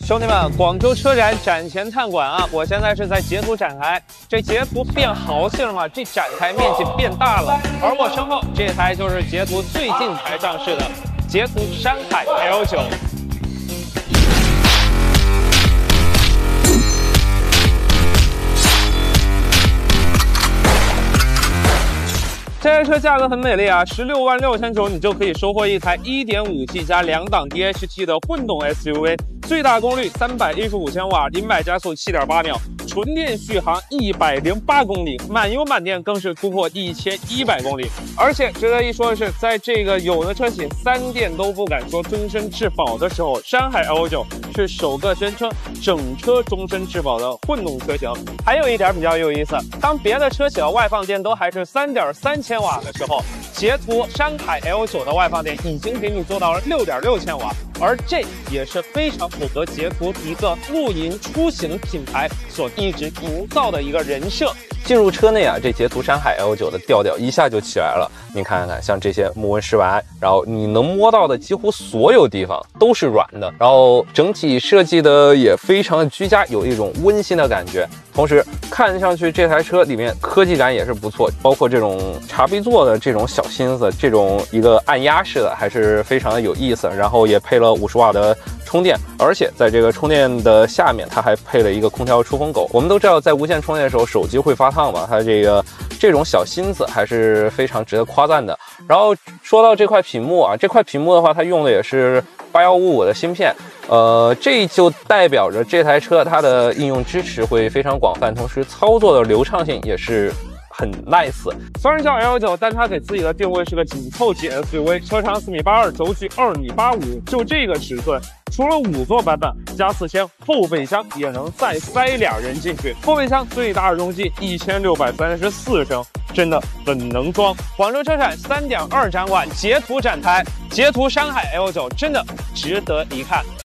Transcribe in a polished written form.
兄弟们，广州车展展前探馆啊！我现在是在捷途展台，这捷途变豪气了嘛？这展台面积变大了，而我身后这台就是捷途最近才上市的捷途山海 L9。 这台车价格很美丽啊，16.699万你就可以收获一台 1.5T 加2档 DHT 的混动 SUV， 最大功率315千瓦，0-100加速7.8秒，纯电续航108公里，满油满电更是突破1100公里。而且值得一说的是，在这个有的车企3电都不敢说终身质保的时候，山海 L9是首个宣称整车终身质保的混动车型。还有一点比较有意思，当别的车企的外放电都还是3.3千瓦的时候，捷途山海 L9的外放电已经给你做到了6.6千瓦，而这也是非常符合捷途一个露营出行品牌所一直营造的一个人设。 进入车内啊，这捷途山海 L9的调调一下就起来了。你看看，像这些木纹饰板，然后你能摸到的几乎所有地方都是软的，然后整体设计的也非常的居家，有一种温馨的感觉。同时看上去这台车里面科技感也是不错，包括这种茶杯座的这种小心思，这种一个按压式的还是非常的有意思。然后也配了50瓦的充电，而且在这个充电的下面，它还配了一个空调出风口。我们都知道，在无线充电的时候，手机会发烫嘛，它这种小心思还是非常值得夸赞的。然后说到这块屏幕啊，这块屏幕的话，它用的也是8155的芯片。这就代表着这台车它的应用支持会非常广泛，同时操作的流畅性也是很 nice。 虽然叫 L9，但它给自己的定位是个紧凑级 SUV， 车长4.82米，轴距2.85米，就这个尺寸，除了5座版本加4000，后备箱也能再塞俩人进去。后备箱最大容积1634升，真的很能装。广州车展3.2展馆捷途展台，捷途山海 L9真的值得一看。